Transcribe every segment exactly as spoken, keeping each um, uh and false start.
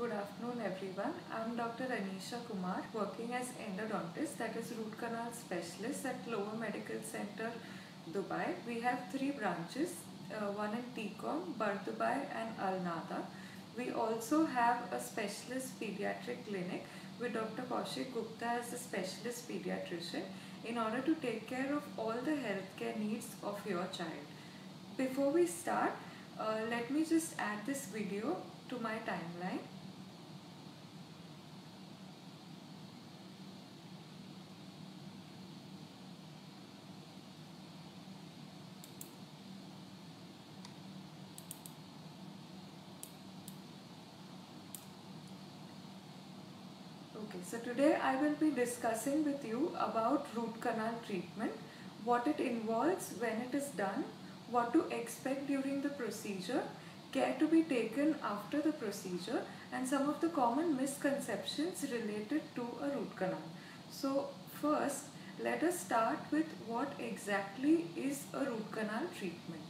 Good afternoon everyone. I'm Doctor Anisha Kumar, working as endodontist, that is root canal specialist at Clover Medical Center, Dubai. We have three branches, uh, one in T COM, Dubai and Al Nada. We also have a specialist pediatric clinic with Doctor Kaushik Gupta as a specialist pediatrician in order to take care of all the healthcare needs of your child. Before we start, uh, let me just add this video to my timeline. Okay, so today I will be discussing with you about root canal treatment, what it involves when it is done, what to expect during the procedure, care to be taken after the procedure, and some of the common misconceptions related to a root canal. So first, let us start with what exactly is a root canal treatment.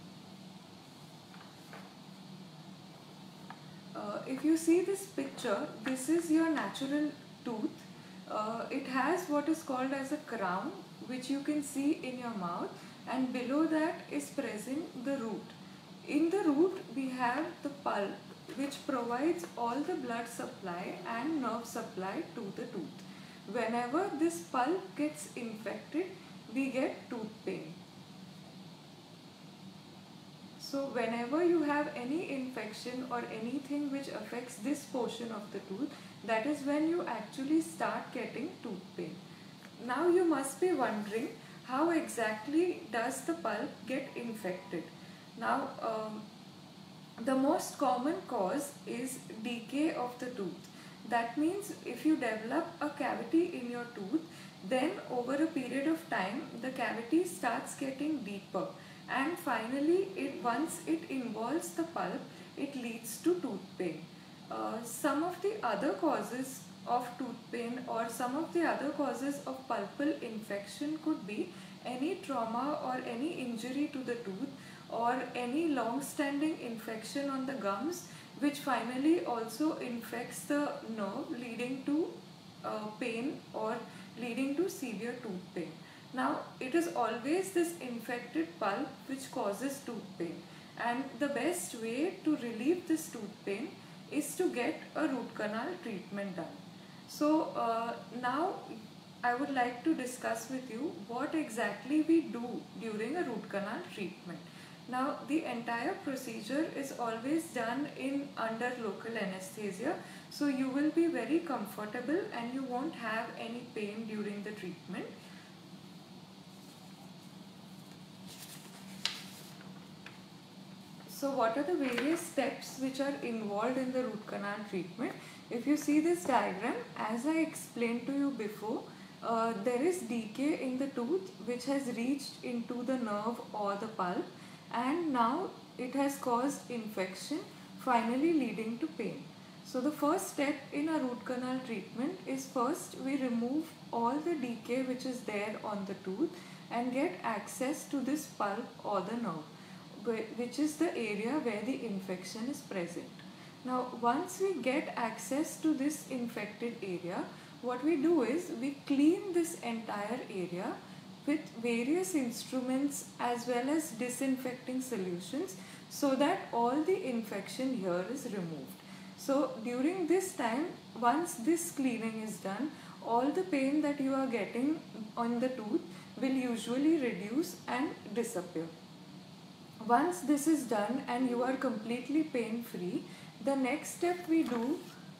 Uh, if you see this picture, this is your natural tooth. Uh, it has what is called as a crown, which you can see in your mouth, and below that is present the root. In the root we have the pulp, which provides all the blood supply and nerve supply to the tooth. Whenever this pulp gets infected, we get tooth pain. So whenever you have any infection or anything which affects this portion of the tooth, that is when you actually start getting tooth pain. Now you must be wondering, how exactly does the pulp get infected? Now um, the most common cause is decay of the tooth. That means if you develop a cavity in your tooth, then over a period of time the cavity starts getting deeper. And finally, it once it involves the pulp, it leads to tooth pain. Uh, some of the other causes of tooth pain or some of the other causes of pulpal infection could be any trauma or any injury to the tooth or any long-standing infection on the gums, which finally also infects the nerve, leading to uh, pain or leading to severe tooth pain. Now, it is always this infected pulp which causes tooth pain, and the best way to relieve this tooth pain is to get a root canal treatment done. So, uh, now I would like to discuss with you what exactly we do during a root canal treatment. Now, the entire procedure is always done in under local anesthesia, so you will be very comfortable and you won't have any pain during the treatment. So what are the various steps which are involved in the root canal treatment? If you see this diagram, as I explained to you before, uh, there is decay in the tooth which has reached into the nerve or the pulp, and now it has caused infection, finally leading to pain. So the first step in a root canal treatment is first we remove all the decay which is there on the tooth and get access to this pulp or the nerve, which is the area where the infection is present. Now, once we get access to this infected area, what we do is we clean this entire area with various instruments as well as disinfecting solutions so that all the infection here is removed. So, during this time, once this cleaning is done, all the pain that you are getting on the tooth will usually reduce and disappear. Once this is done and you are completely pain free, the next step we do,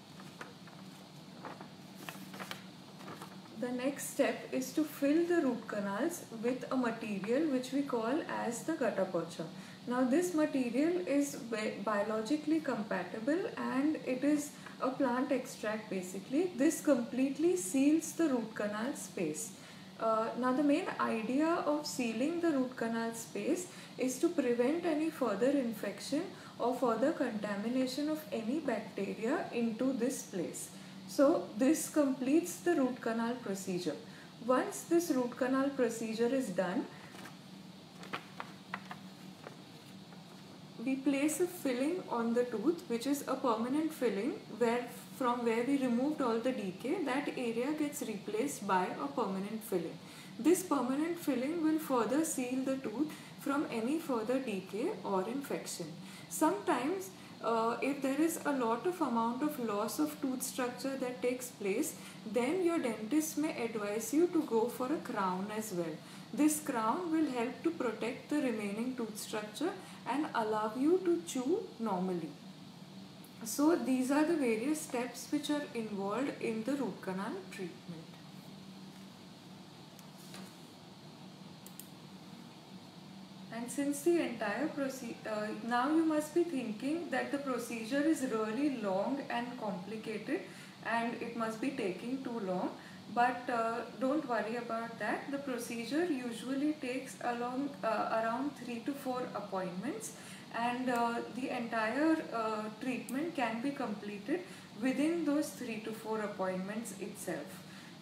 the next step is to fill the root canals with a material which we call as the gutta percha. Now this material is biologically compatible and it is a plant extract basically. This completely seals the root canal space. Uh, now the main idea of sealing the root canal space is to prevent any further infection or further contamination of any bacteria into this place. So this completes the root canal procedure. Once this root canal procedure is done, we place a filling on the tooth, which is a permanent filling where from where we removed all the decay, that area gets replaced by a permanent filling. This permanent filling will further seal the tooth from any further decay or infection. Sometimes uh, if there is a lot of amount of loss of tooth structure that takes place, then your dentist may advise you to go for a crown as well. This crown will help to protect the remaining tooth structure and allow you to chew normally. So these are the various steps which are involved in the root canal treatment. And since the entire procedure, uh, now you must be thinking that the procedure is really long and complicated and it must be taking too long. But uh, don't worry about that. The procedure usually takes along uh, around three to four appointments, and uh, the entire uh, treatment can be completed within those three to four appointments itself.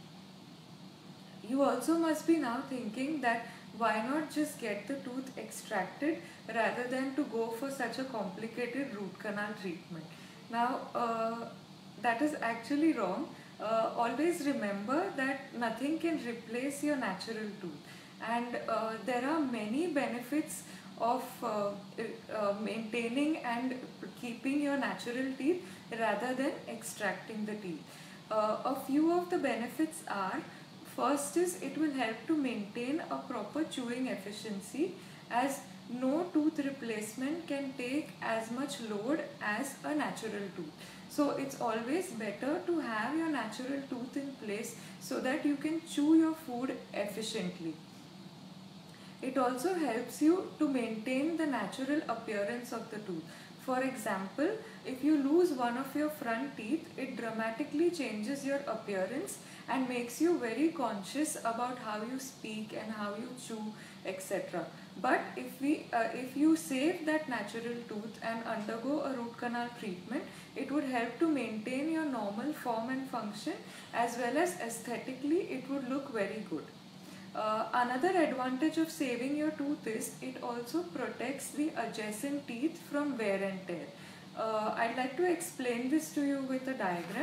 You also must be now thinking that why not just get the tooth extracted rather than to go for such a complicated root canal treatment. Now uh, that is actually wrong. Uh, always remember that nothing can replace your natural tooth, and uh, there are many benefits of uh, uh, maintaining and keeping your natural teeth rather than extracting the teeth. Uh, a few of the benefits are: first is it will help to maintain a proper chewing efficiency, as no tooth replacement can take as much load as a natural tooth. So it's always better to have your natural tooth in place so that you can chew your food efficiently. It also helps you to maintain the natural appearance of the tooth. For example, if you lose one of your front teeth, it dramatically changes your appearance and makes you very conscious about how you speak and how you chew, et cetera. But if we, uh, if you save that natural tooth and undergo a root canal treatment, it would help to maintain your normal form and function, as well as aesthetically it would look very good. Uh, another advantage of saving your tooth is it also protects the adjacent teeth from wear and tear. Uh, I'd like to explain this to you with a diagram.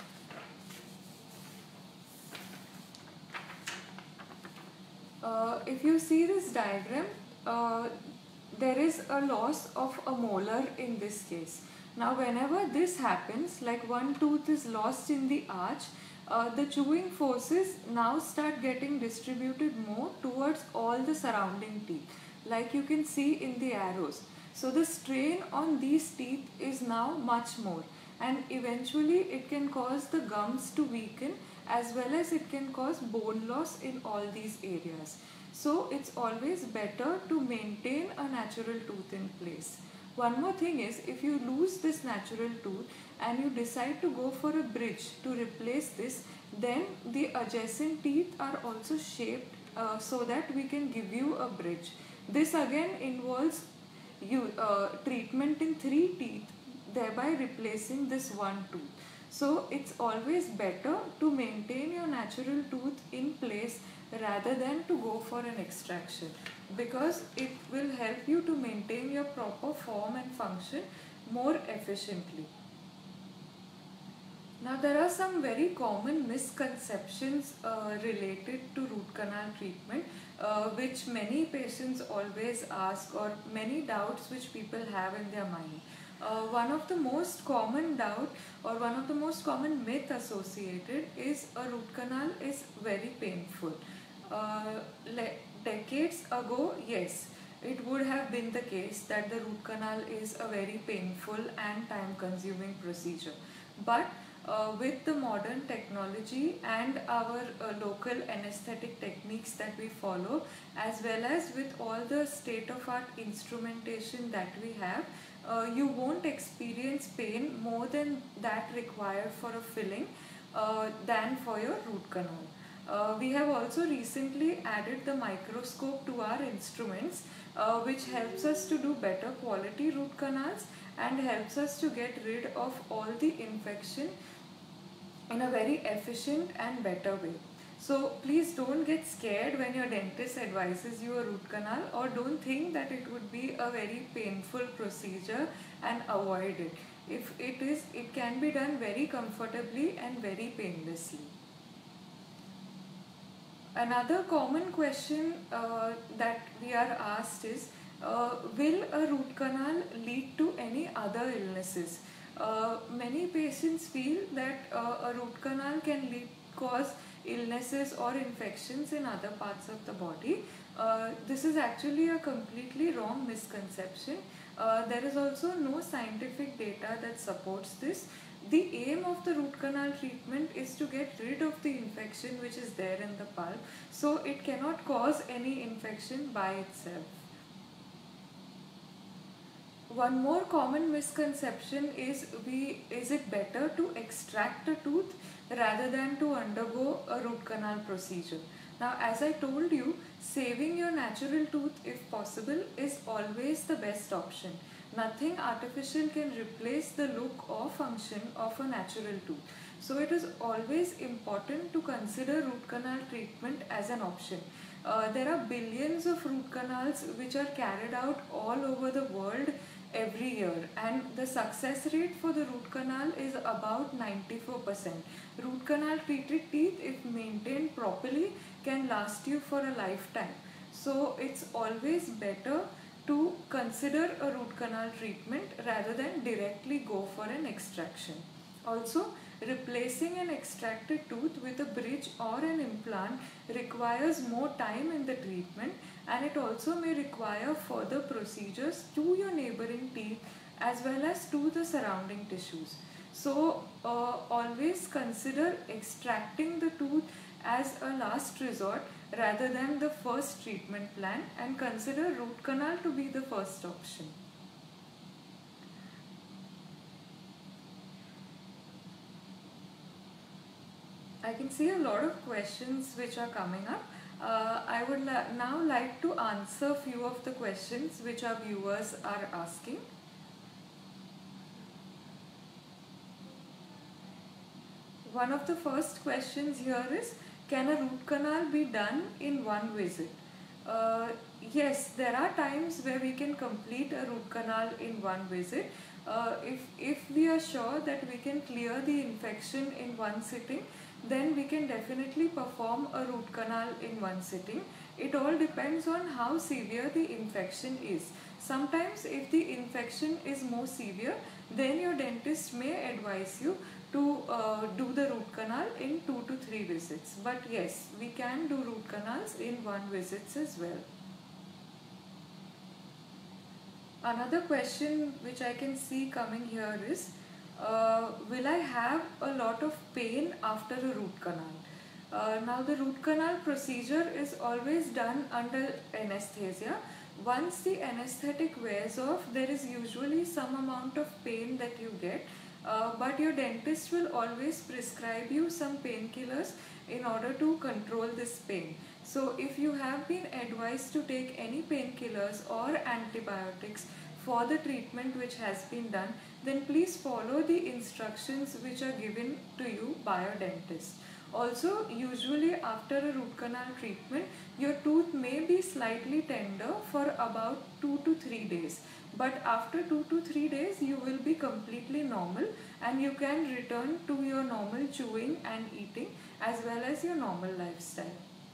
Uh, if you see this diagram, uh, there is a loss of a molar in this case. Now whenever this happens, like one tooth is lost in the arch, uh, the chewing forces now start getting distributed more towards all the surrounding teeth, like you can see in the arrows. So the strain on these teeth is now much more, and eventually it can cause the gums to weaken, as well as it can cause bone loss in all these areas. So it's always better to maintain a natural tooth in place. One more thing is, if you lose this natural tooth and you decide to go for a bridge to replace this, then the adjacent teeth are also shaped uh, so that we can give you a bridge. This again involves you uh, treatment in three teeth, thereby replacing this one tooth. So it's always better to maintain your natural tooth in place rather than to go for an extraction, because it will help you to maintain your proper form and function more efficiently. Now there are some very common misconceptions uh, related to root canal treatment uh, which many patients always ask, or many doubts which people have in their mind. Uh, one of the most common doubt or one of the most common myth associated is a root canal is very painful. Uh, decades ago, yes, it would have been the case that the root canal is a very painful and time consuming procedure. But uh, with the modern technology and our uh, local anesthetic techniques that we follow, as well as with all the state of art instrumentation that we have, Uh, you won't experience pain more than that required for a filling uh, than for your root canal. Uh, we have also recently added the microscope to our instruments, uh, which helps us to do better quality root canals and helps us to get rid of all the infection in a very efficient and better way. So please don't get scared when your dentist advises you a root canal, or don't think that it would be a very painful procedure and avoid it. If it is, it can be done very comfortably and very painlessly. Another common question uh, that we are asked is, uh, will a root canal lead to any other illnesses? Uh, many patients feel that uh, a root canal can lead cause illnesses or infections in other parts of the body. Uh, this is actually a completely wrong misconception. Uh, there is also no scientific data that supports this. The aim of the root canal treatment is to get rid of the infection which is there in the pulp, so it cannot cause any infection by itself. One more common misconception is we is it better to extract a tooth rather than to undergo a root canal procedure. Now, as I told you, saving your natural tooth if possible is always the best option. Nothing artificial can replace the look or function of a natural tooth. So it is always important to consider root canal treatment as an option. Uh, there are billions of root canals which are carried out all over the world every year, and the success rate for the root canal is about ninety-four percent. Root canal treated teeth, if maintained properly, can last you for a lifetime. So it's always better to consider a root canal treatment rather than directly go for an extraction. Also, replacing an extracted tooth with a bridge or an implant requires more time in the treatment, and it also may require further procedures to your neighboring teeth as well as to the surrounding tissues. So, uh, always consider extracting the tooth as a last resort rather than the first treatment plan, and consider root canal to be the first option. I can see a lot of questions which are coming up. Uh, I would la- now like to answer few of the questions which our viewers are asking. One of the first questions here is, can a root canal be done in one visit? Uh, yes, there are times where we can complete a root canal in one visit. Uh, if, if we are sure that we can clear the infection in one sitting, then we can definitely perform a root canal in one sitting. It all depends on how severe the infection is. Sometimes if the infection is more severe, then your dentist may advise you to uh, do the root canal in two to three visits. But yes, we can do root canals in one visits as well. Another question which I can see coming here is, uh, will I have a lot of pain after a root canal? Uh, now the root canal procedure is always done under anesthesia. Once the anesthetic wears off, there is usually some amount of pain that you get, uh, but your dentist will always prescribe you some painkillers in order to control this pain. So if you have been advised to take any painkillers or antibiotics for the treatment which has been done, then please follow the instructions which are given to you by your dentist. Also, usually after a root canal treatment, your tooth may be slightly tender for about two to three days. But after two to three days, you will be completely normal and you can return to your normal chewing and eating as well as your normal lifestyle.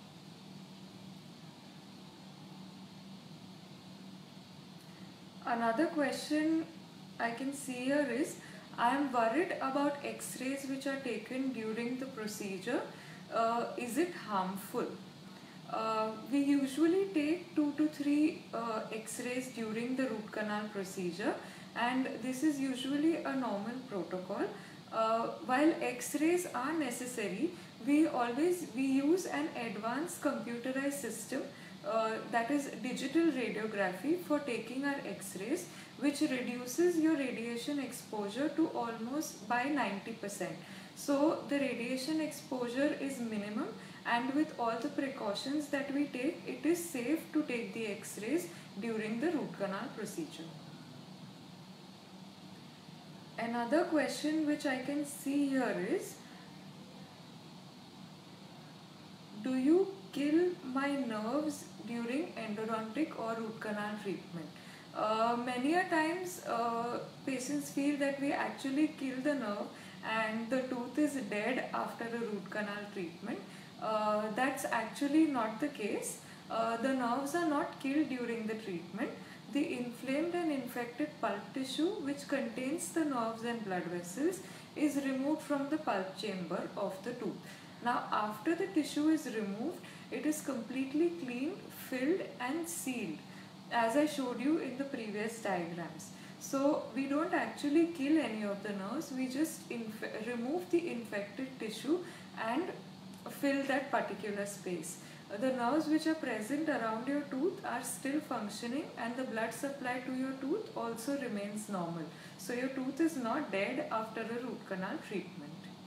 Another question I can see here is, I am worried about x-rays which are taken during the procedure. Uh, is it harmful? Uh, we usually take two to three uh, x-rays during the root canal procedure, and this is usually a normal protocol. Uh, while x-rays are necessary, we always we use an advanced computerized system, uh, that is digital radiography, for taking our x-rays, which reduces your radiation exposure to almost by ninety percent. So the radiation exposure is minimum, and with all the precautions that we take, it is safe to take the x-rays during the root canal procedure. Another question which I can see here is, do you kill my nerves during endodontic or root canal treatment? Uh, many a times uh, patients feel that we actually kill the nerve and the tooth is dead after a root canal treatment. Uh, that's actually not the case. Uh, the nerves are not killed during the treatment. The inflamed and infected pulp tissue, which contains the nerves and blood vessels, is removed from the pulp chamber of the tooth. Now, after the tissue is removed, it is completely cleaned, filled and sealed, as I showed you in the previous diagrams. So, we don't actually kill any of the nerves, we just remove the infected tissue and fill that particular space. The nerves which are present around your tooth are still functioning and the blood supply to your tooth also remains normal. So your tooth is not dead after a root canal treatment.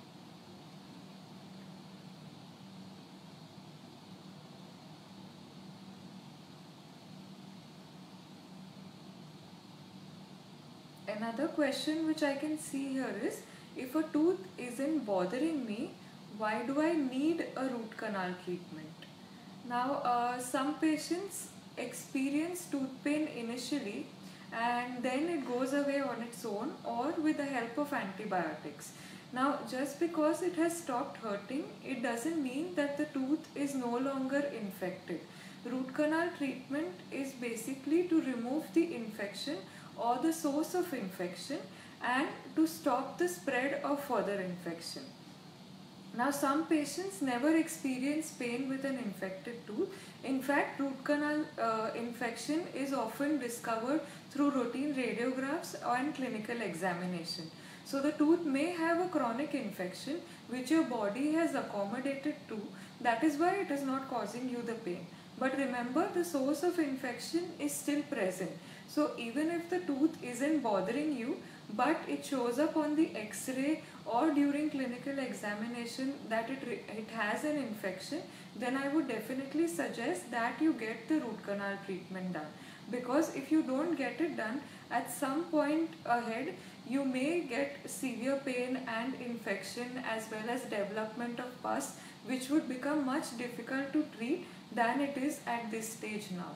Another question which I can see here is, if a tooth isn't bothering me, why do I need a root canal treatment? Now, uh, some patients experience tooth pain initially and then it goes away on its own or with the help of antibiotics. Now, just because it has stopped hurting, it doesn't mean that the tooth is no longer infected. Root canal treatment is basically to remove the infection or the source of infection and to stop the spread of further infection. Now, some patients never experience pain with an infected tooth. In fact, root canal uh, infection is often discovered through routine radiographs and clinical examination. So, the tooth may have a chronic infection which your body has accommodated to. That is why it is not causing you the pain. But remember, the source of infection is still present. So, even if the tooth isn't bothering you, but it shows up on the X-ray or during clinical examination that it, it has an infection, then I would definitely suggest that you get the root canal treatment done. Because if you don't get it done, at some point ahead, you may get severe pain and infection as well as development of pus, which would become much difficult to treat than it is at this stage now.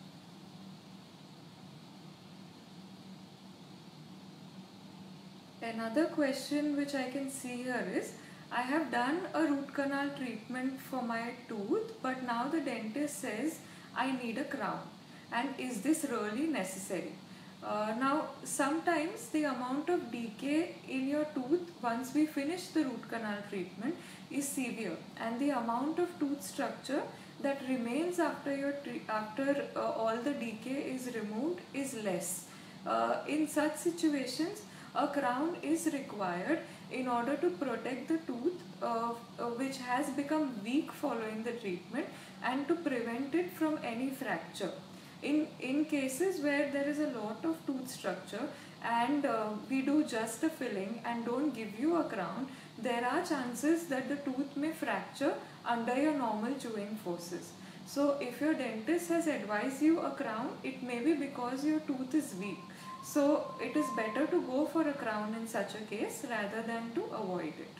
Another question which I can see here is, I have done a root canal treatment for my tooth, but now the dentist says I need a crown. And is this really necessary? Uh, now, sometimes the amount of decay in your tooth once we finish the root canal treatment is severe, and the amount of tooth structure that remains after your after uh, all the decay is removed is less. Uh, in such situations, a crown is required in order to protect the tooth uh, uh, which has become weak following the treatment and to prevent it from any fracture. In, in cases where there is a lot of tooth structure and uh, we do just a filling and don't give you a crown, there are chances that the tooth may fracture under your normal chewing forces. So if your dentist has advised you a crown, it may be because your tooth is weak. So it is better to go for a crown in such a case rather than to avoid it.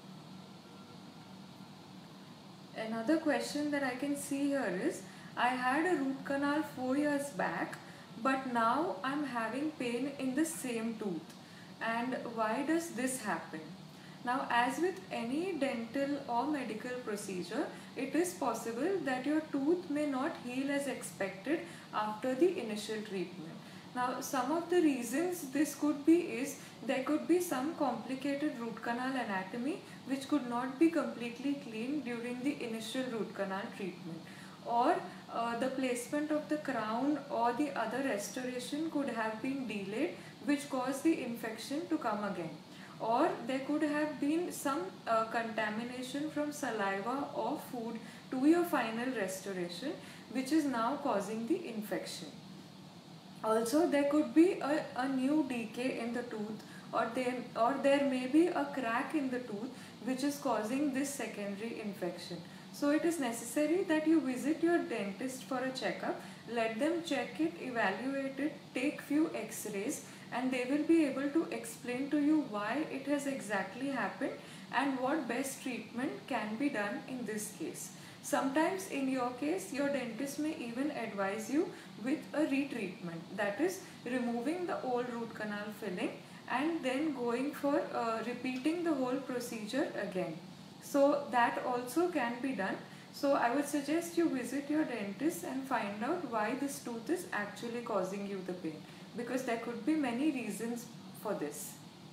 Another question that I can see here is, I had a root canal four years back, but now I am having pain in the same tooth. And why does this happen? Now, as with any dental or medical procedure, it is possible that your tooth may not heal as expected after the initial treatment. Now, some of the reasons this could be is, there could be some complicated root canal anatomy which could not be completely cleaned during the initial root canal treatment, or uh, the placement of the crown or the other restoration could have been delayed, which caused the infection to come again, or there could have been some uh, contamination from saliva or food to your final restoration, which is now causing the infection. Also, there could be a, a new decay in the tooth, or there, or there may be a crack in the tooth which is causing this secondary infection. So it is necessary that you visit your dentist for a checkup, let them check it, evaluate it, take few x-rays, and they will be able to explain to you why it has exactly happened and what best treatment can be done in this case. Sometimes in your case, your dentist may even advise you with a retreatment, that is removing the old root canal filling and then going for uh, repeating the whole procedure again. So that also can be done. So I would suggest you visit your dentist and find out why this tooth is actually causing you the pain, because there could be many reasons for this.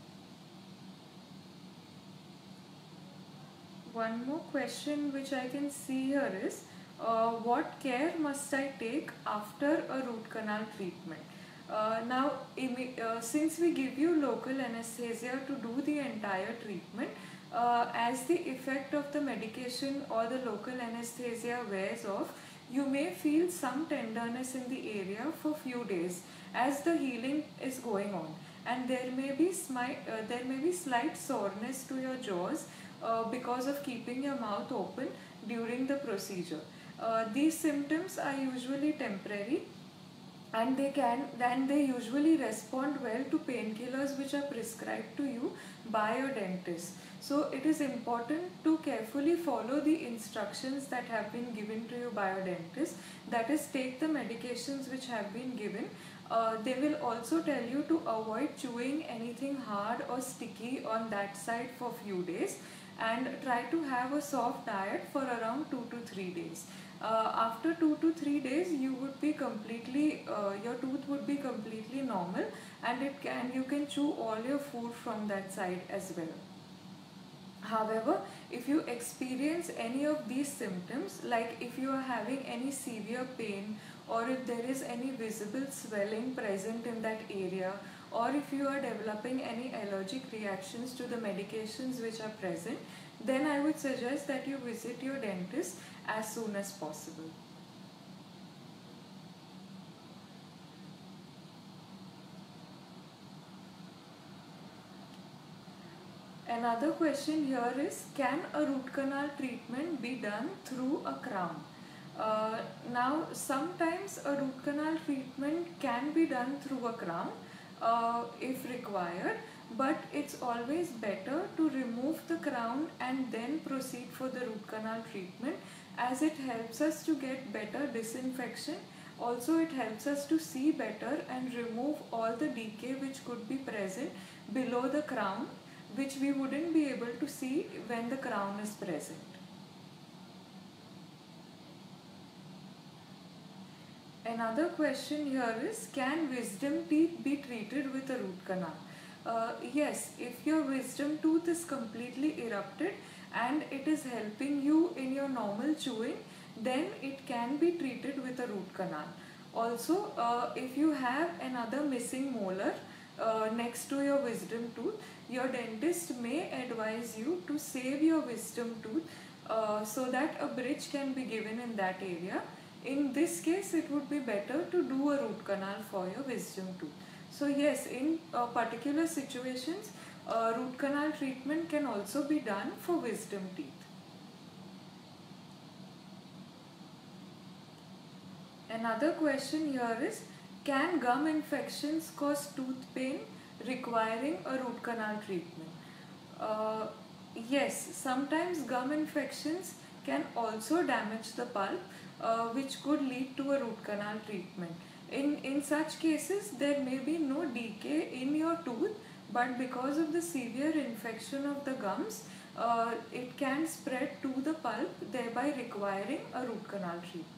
One more question which I can see here is, uh, what care must I take after a root canal treatment? Uh, now, uh, since we give you local anesthesia to do the entire treatment, uh, as the effect of the medication or the local anesthesia wears off, you may feel some tenderness in the area for few days as the healing is going on, and there may be smi- uh, there may be slight soreness to your jaws uh, because of keeping your mouth open during the procedure. Uh, these symptoms are usually temporary, and they can then they usually respond well to painkillers which are prescribed to you by your dentist. So it is important to carefully follow the instructions that have been given to you by your dentist, that is, take the medications which have been given. Uh, they will also tell you to avoid chewing anything hard or sticky on that side for few days, and try to have a soft diet for around two to three days. Uh, after two to three days, you would be completely, uh, your tooth would be completely normal, and it can you can chew all your food from that side as well. However, if you experience any of these symptoms, like if you are having any severe pain, or if there is any visible swelling present in that area, or if you are developing any allergic reactions to the medications which are present, then I would suggest that you visit your dentist as soon as possible. Another question here is, can a root canal treatment be done through a crown? Uh, now, sometimes a root canal treatment can be done through a crown uh, if required, but it's always better to remove the crown and then proceed for the root canal treatment, as it helps us to get better disinfection. Also, it helps us to see better and remove all the decay which could be present below the crown, which we wouldn't be able to see when the crown is present. Another question here is, can wisdom teeth be treated with a root canal? Uh, yes, if your wisdom tooth is completely erupted and it is helping you in your normal chewing, then it can be treated with a root canal. Also, uh, if you have another missing molar uh, next to your wisdom tooth, your dentist may advise you to save your wisdom tooth uh, so that a bridge can be given in that area. In this case, it would be better to do a root canal for your wisdom tooth. So yes, in uh, particular situations, uh, root canal treatment can also be done for wisdom teeth. Another question here is, can gum infections cause tooth pain requiring a root canal treatment? Uh, yes, sometimes gum infections can also damage the pulp, uh, which could lead to a root canal treatment. In, in such cases, there may be no decay in your tooth, but because of the severe infection of the gums, uh, it can spread to the pulp, thereby requiring a root canal treatment.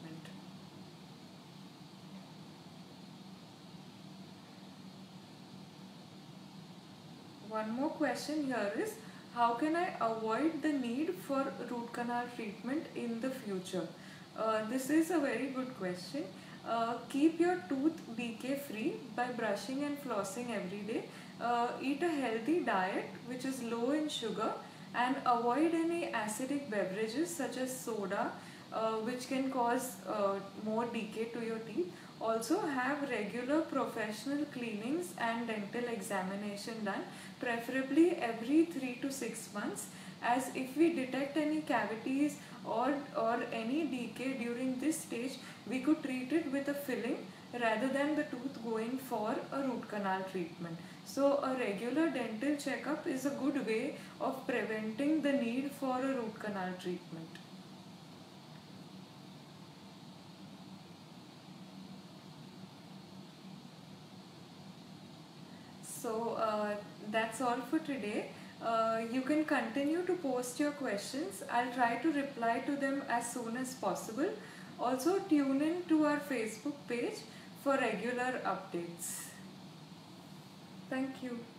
One more question here is, how can I avoid the need for root canal treatment in the future? Uh, this is a very good question. Uh, keep your tooth decay free by brushing and flossing every day. Uh, eat a healthy diet which is low in sugar, and avoid any acidic beverages such as soda, uh, which can cause uh, more decay to your teeth. Also, have regular professional cleanings and dental examination done, preferably every three to six months, as if we detect any cavities or, or any decay during this stage, we could treat it with a filling rather than the tooth going for a root canal treatment. So a regular dental checkup is a good way of preventing the need for a root canal treatment. So uh, that's all for today. Uh, you can continue to post your questions. I'll try to reply to them as soon as possible. Also, tune in to our Facebook page for regular updates. Thank you.